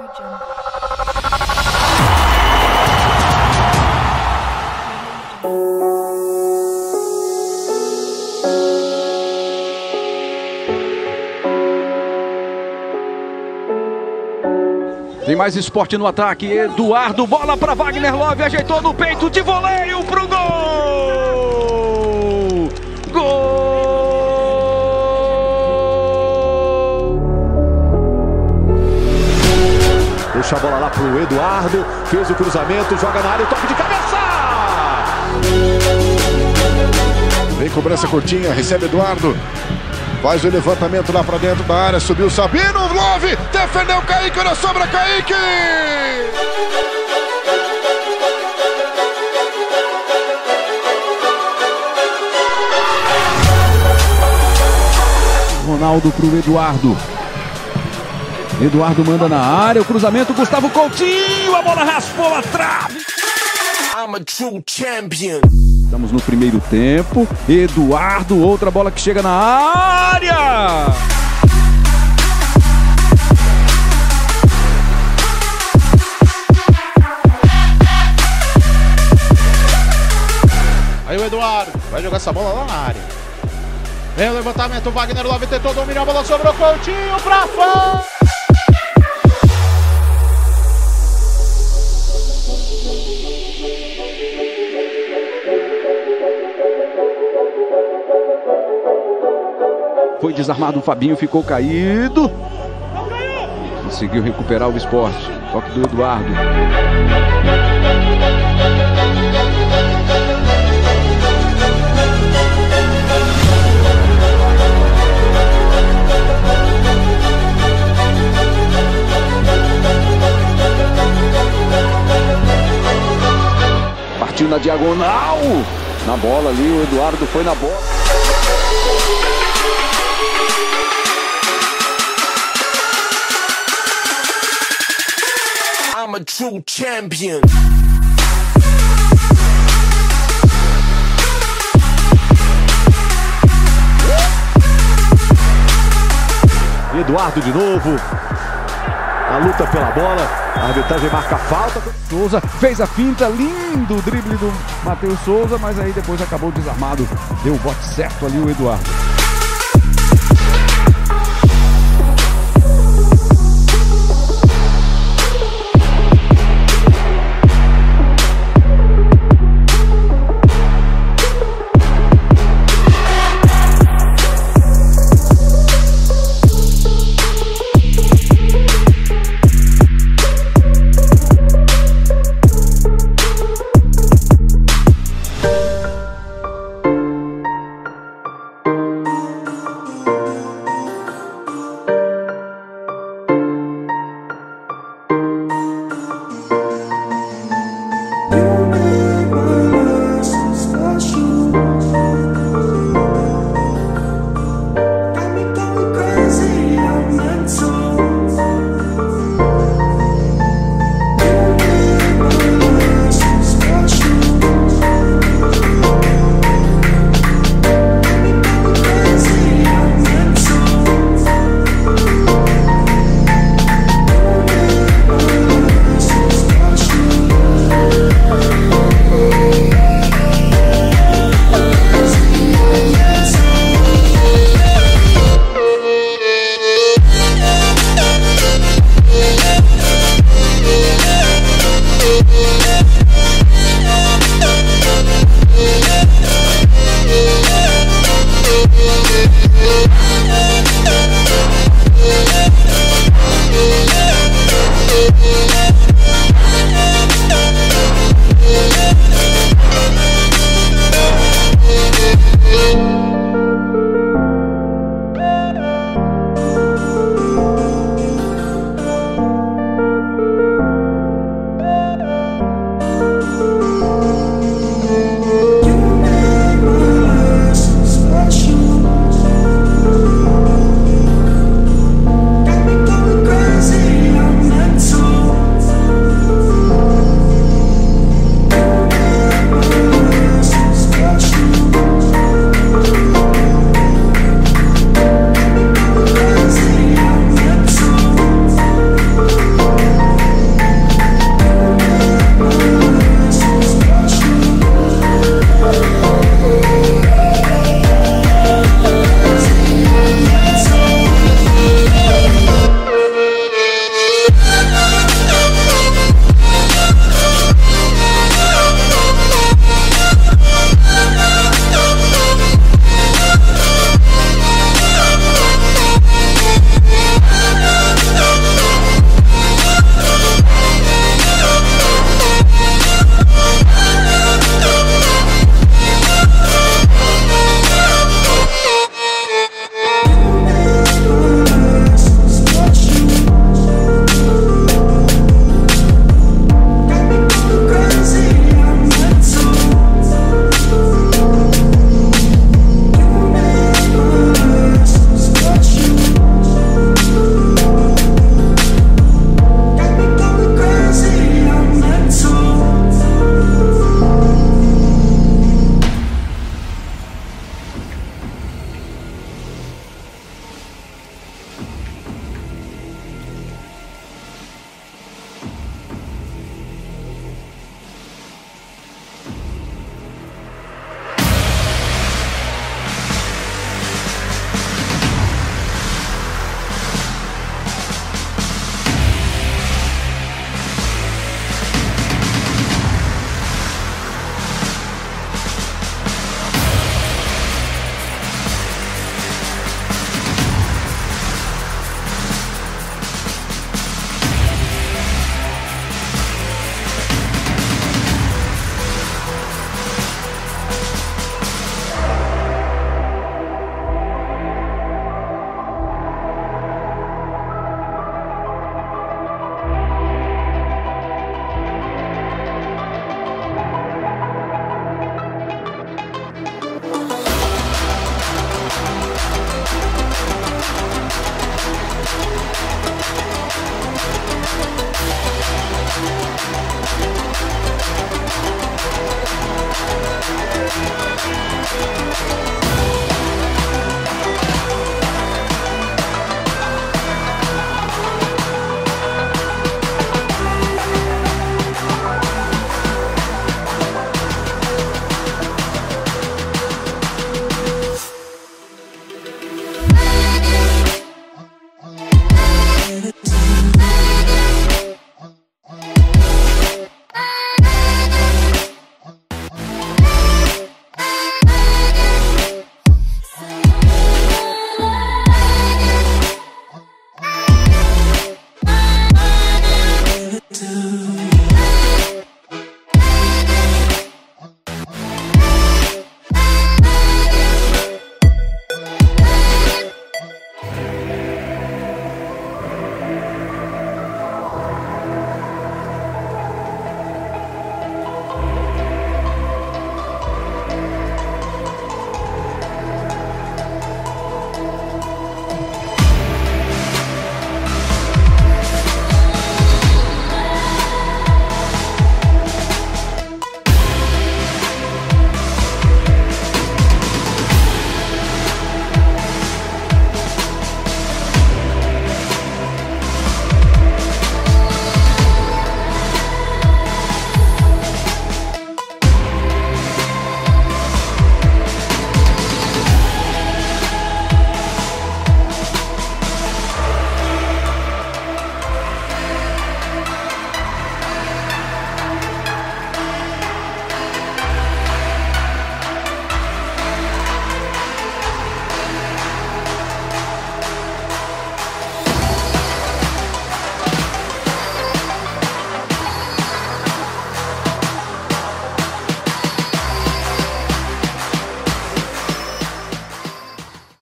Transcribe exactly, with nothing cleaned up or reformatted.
Tem mais esporte no ataque. Eduardo, bola para Wagner Love, ajeitou no peito de voleio pro gol! Gol! Deixa a bola lá pro Eduardo, fez o cruzamento, joga na área, toque de cabeça! Vem cobrança curtinha, recebe Eduardo. Faz o levantamento lá pra dentro da área, subiu Sabino, Love, defendeu Kaique, olha sobra Kaique! Ronaldo pro Eduardo. Eduardo manda na área, o cruzamento, Gustavo Coutinho, a bola raspou a trave. I'm a true champion. Estamos no primeiro tempo. Eduardo, outra bola que chega na área. Aí o Eduardo vai jogar essa bola lá na área. Vem o levantamento, Wagner Love tentou dominar, a bola sobrou, Coutinho pra fora. Foi desarmado, o Fabinho ficou caído. Conseguiu recuperar o esporte. Toque do Eduardo. Partiu na diagonal. Na bola ali, o Eduardo foi na bola. I'm a true champion. Eduardo de novo. A luta pela bola. A arbitragem marca a falta. Souza fez a finta, lindo o drible do Matheus Souza, mas aí depois acabou desarmado. Deu o bote certo ali o Eduardo.